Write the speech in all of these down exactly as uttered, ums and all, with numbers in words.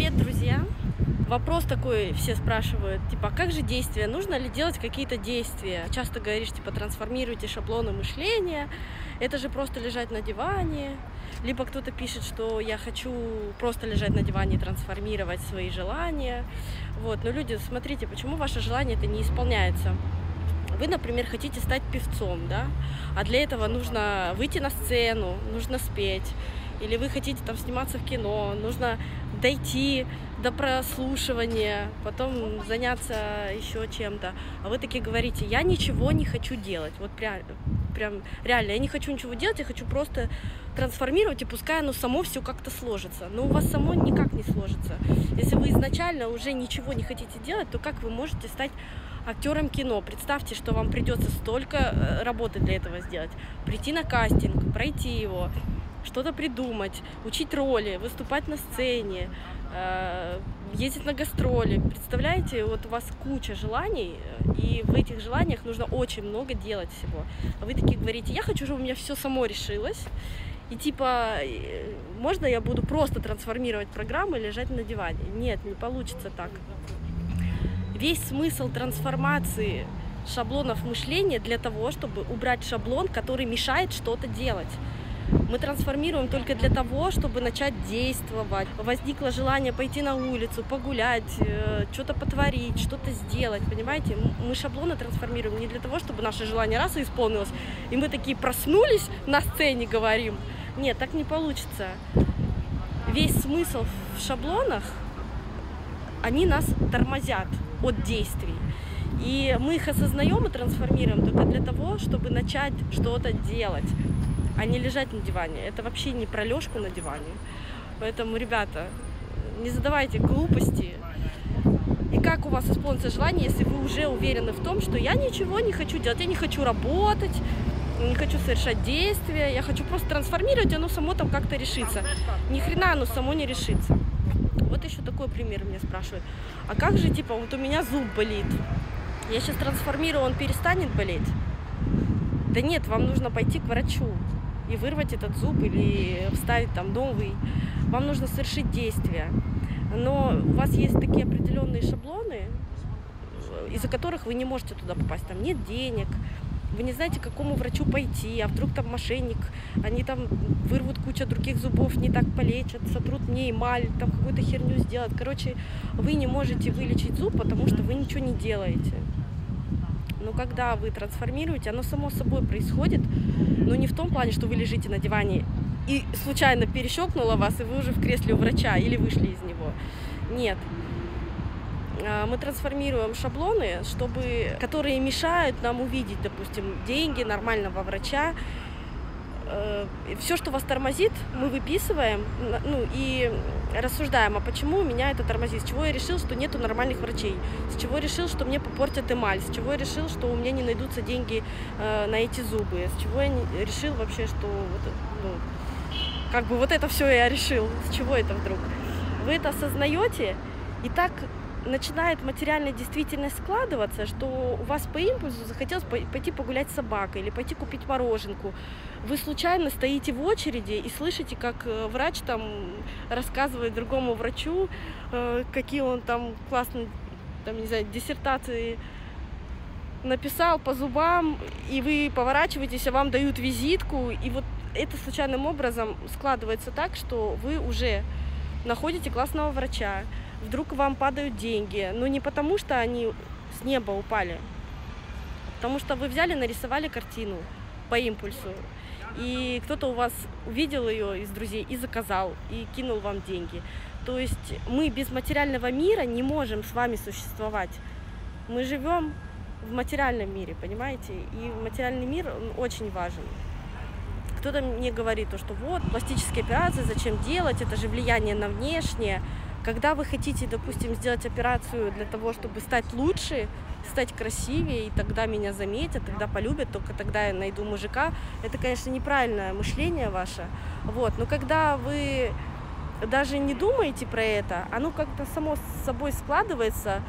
Привет, друзья! Вопрос такой, все спрашивают, типа, а как же действия? Нужно ли делать какие-то действия? Часто говоришь, типа, трансформируйте шаблоны мышления, это же просто лежать на диване. Либо кто-то пишет, что я хочу просто лежать на диване и трансформировать свои желания. Вот. Но люди, смотрите, почему ваше желание это не исполняется? Вы, например, хотите стать певцом, да? А для этого нужно выйти на сцену, нужно спеть. Или вы хотите там сниматься в кино, нужно дойти до прослушивания, потом заняться еще чем-то. А вы такие говорите, я ничего не хочу делать. Вот прям, прям реально, я не хочу ничего делать, я хочу просто трансформировать, и пускай оно само все как-то сложится. Но у вас само никак не сложится. Если вы изначально уже ничего не хотите делать, то как вы можете стать актером кино? Представьте, что вам придется столько работы для этого сделать. Прийти на кастинг, пройти его, что-то придумать, учить роли, выступать на сцене, ездить на гастроли. Представляете, вот у вас куча желаний, и в этих желаниях нужно очень много делать всего. А вы такие говорите, я хочу, чтобы у меня все само решилось, и типа, можно я буду просто трансформировать программу и лежать на диване? Нет, не получится так. Весь смысл трансформации шаблонов мышления для того, чтобы убрать шаблон, который мешает что-то делать. Мы трансформируем только для того, чтобы начать действовать. Возникло желание пойти на улицу, погулять, что-то потворить, что-то сделать, понимаете? Мы шаблоны трансформируем не для того, чтобы наше желание раз и исполнилось, и мы такие проснулись, на сцене говорим. Нет, так не получится. Весь смысл в шаблонах, они нас тормозят от действий. И мы их осознаем и трансформируем только для того, чтобы начать что-то делать, а не лежать на диване. Это вообще не про лёжку на диване. Поэтому, ребята, не задавайте глупости. И как у вас исполнится желание, если вы уже уверены в том, что я ничего не хочу делать, я не хочу работать, не хочу совершать действия, я хочу просто трансформировать, и оно само там как-то решится. Ни хрена оно само не решится. Вот еще такой пример меня спрашивают. А как же, типа, вот у меня зуб болит, я сейчас трансформирую, он перестанет болеть? Да нет, вам нужно пойти к врачу и вырвать этот зуб или вставить там новый. Вам нужно совершить действия. Но у вас есть такие определенные шаблоны, из-за которых вы не можете туда попасть. Там нет денег, вы не знаете, к какому врачу пойти, а вдруг там мошенник, они там вырвут кучу других зубов, не так полечат, сотрут мне эмаль, там какую-то херню сделают. Короче, вы не можете вылечить зуб, потому что вы ничего не делаете. Но когда вы трансформируете, оно само собой происходит, но не в том плане, что вы лежите на диване и случайно перещелкнуло вас, и вы уже в кресле у врача или вышли из него. Нет. Мы трансформируем шаблоны, чтобы, которые мешают нам увидеть, допустим, деньги нормального врача. Все, что вас тормозит, мы выписываем, ну, и рассуждаем, а почему меня это тормозит, с чего я решил, что нету нормальных врачей, с чего я решил, что мне попортят эмаль, с чего я решил, что у меня не найдутся деньги э, на эти зубы, с чего я не, решил вообще, что вот, ну, как бы вот это все я решил, с чего это вдруг. Вы это осознаете, и так начинает материальная действительность складываться, что у вас по импульсу захотелось пойти погулять с собакой или пойти купить мороженку. Вы случайно стоите в очереди и слышите, как врач там рассказывает другому врачу, какие он там классные, там, не знаю, диссертации написал по зубам, и вы поворачиваетесь, а вам дают визитку, и вот это случайным образом складывается так, что вы уже находите классного врача. Вдруг вам падают деньги, но не потому, что они с неба упали, потому что вы взяли, нарисовали картину по импульсу, и кто-то у вас увидел ее из друзей и заказал, и кинул вам деньги. То есть мы без материального мира не можем с вами существовать. Мы живем в материальном мире, понимаете? И материальный мир, он очень важен. Кто-то мне говорит, что вот, пластические операции, зачем делать, это же влияние на внешнее. Когда вы хотите, допустим, сделать операцию для того, чтобы стать лучше, стать красивее, и тогда меня заметят, тогда полюбят, только тогда я найду мужика, это, конечно, неправильное мышление ваше. Вот. Но когда вы даже не думаете про это, оно как-то само с собой складывается,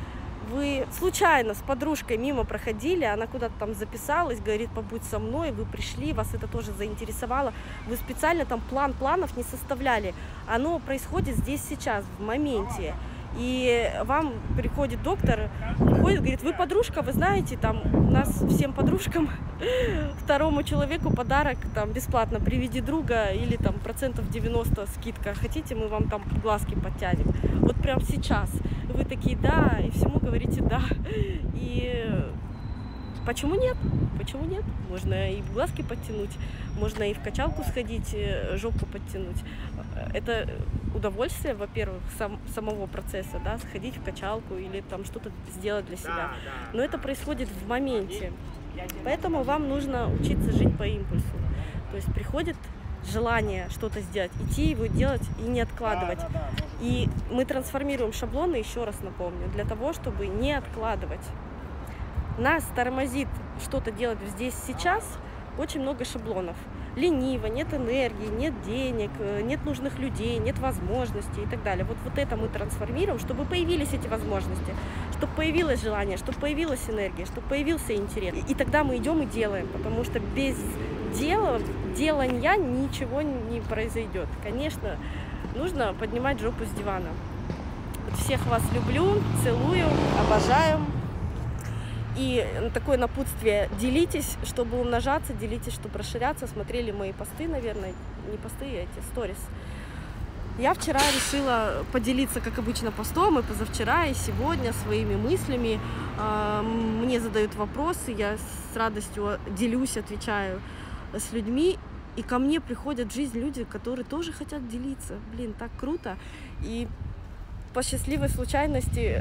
вы случайно с подружкой мимо проходили, она куда-то там записалась, говорит, побудь со мной, вы пришли, вас это тоже заинтересовало, вы специально там план планов не составляли, оно происходит здесь сейчас, в моменте. И вам приходит доктор, приходит, говорит, вы подружка, вы знаете, там у нас всем подружкам, второму человеку подарок там бесплатно, приведи друга или там процентов девяносто скидка, хотите, мы вам там глазки подтянем. Вот прям сейчас вы такие, да, и всему говорите да. И почему нет? Почему нет? Можно и глазки подтянуть, можно и в качалку сходить, жопу подтянуть. Это удовольствие, во-первых, сам, самого процесса, да, сходить в качалку или там что-то сделать для себя. Но это происходит в моменте. Поэтому вам нужно учиться жить по импульсу. То есть приходит желание что-то сделать, идти его делать и не откладывать. И мы трансформируем шаблоны, еще раз напомню, для того, чтобы не откладывать. Нас тормозит что-то делать здесь сейчас очень много шаблонов. Лениво, нет энергии, нет денег, нет нужных людей, нет возможностей и так далее. Вот, вот это мы трансформируем, чтобы появились эти возможности, чтобы появилось желание, чтобы появилась энергия, чтобы появился интерес. И, и тогда мы идем и делаем, потому что без дела, делания ничего не произойдет. Конечно, нужно поднимать жопу с дивана. Вот всех вас люблю, целую, обожаю. И такое напутствие: делитесь, чтобы умножаться, делитесь, чтобы расширяться. Смотрели мои посты, наверное, не посты, а эти сторис. Я вчера решила поделиться, как обычно, постом, и позавчера, и сегодня своими мыслями. Мне задают вопросы, я с радостью делюсь, отвечаю с людьми. И ко мне приходят в жизнь люди, которые тоже хотят делиться. Блин, так круто. И по счастливой случайности...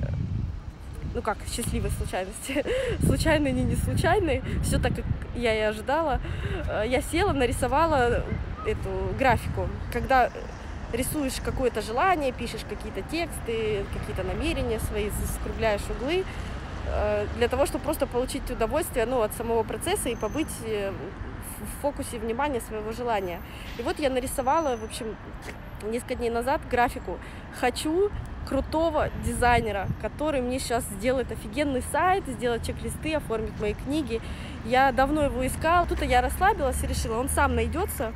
Ну как, счастливой случайности, случайной, не не случайной, все так, как я и ожидала. Я села, нарисовала эту графику. Когда рисуешь какое-то желание, пишешь какие-то тексты, какие-то намерения свои, скругляешь углы, для того, чтобы просто получить удовольствие, ну, от самого процесса и побыть в фокусе внимания своего желания. И вот я нарисовала, в общем, несколько дней назад графику. Хочу крутого дизайнера, который мне сейчас сделает офигенный сайт, сделает чек-листы, оформит мои книги. Я давно его искала. Тут я расслабилась и решила, он сам найдется.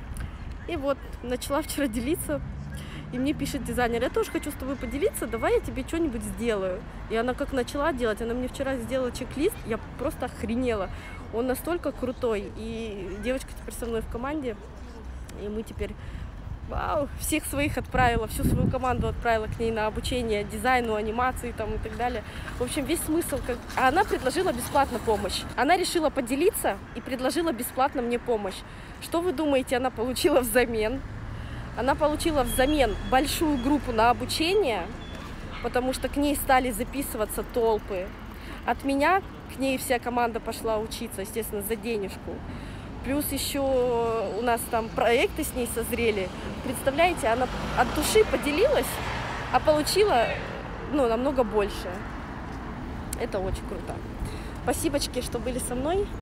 И вот, начала вчера делиться. И мне пишет дизайнер: я тоже хочу с тобой поделиться, давай я тебе что-нибудь сделаю. И она как начала делать, она мне вчера сделала чек-лист, я просто охренела. Он настолько крутой. И девочка теперь со мной в команде. И мы теперь... Вау, всех своих отправила, всю свою команду отправила к ней на обучение дизайну, анимации там и так далее. В общем, весь смысл, как... А она предложила бесплатно помощь. Она решила поделиться и предложила бесплатно мне помощь. Что вы думаете, она получила взамен? Она получила взамен большую группу на обучение, потому что к ней стали записываться толпы. От меня к ней вся команда пошла учиться, естественно, за денежку. Плюс еще у нас там проекты с ней созрели. Представляете, она от души поделилась, а получила, ну, намного больше. Это очень круто. Спасибочки, что были со мной.